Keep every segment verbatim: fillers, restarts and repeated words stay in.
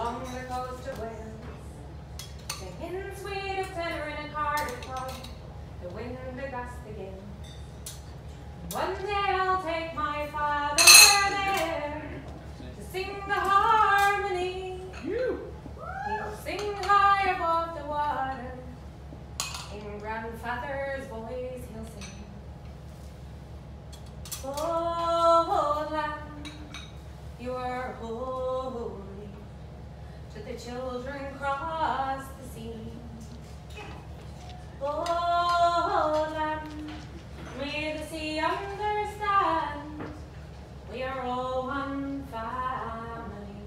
along the coast of Wales, singing sweet of tenor in a Cardiff pub, the wind, the gust, the gale. One day I'll take my father there to sing the harmony. He'll sing high above the water, in grandfather's voice he'll sing. Oh, land, you are holy, should the children cross the sea. Oh, land, may the sea understand, we are all one family.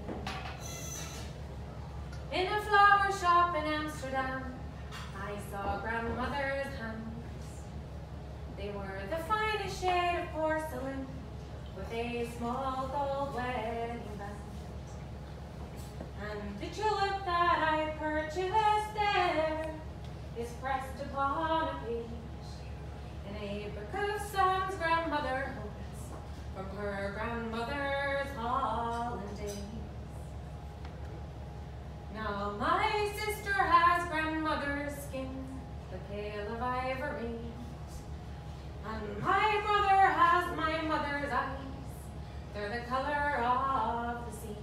In a flower shop in Amsterdam, I saw grandmother's hands. They were the finest shade of porcelain, with a small gold wedding band. And the julep that I purchased there is pressed upon a page in a book of songs grandmother holds from her grandmother's holidays. Now my sister has grandmother's skin, the pale of ivory, and my brother has my mother's eyes, they're the color of the sea.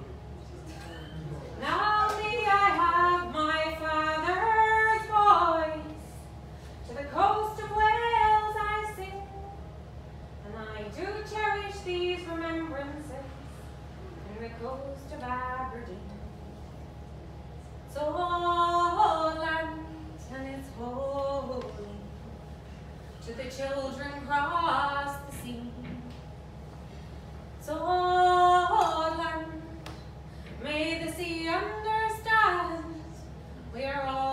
Now me, I have my father's voice, to the coast of Wales I sing, and I do cherish these remembrances in the coast of Aberdeen. So land, and it's holy, should the children cross the sea. So land, may the sea understand, we are all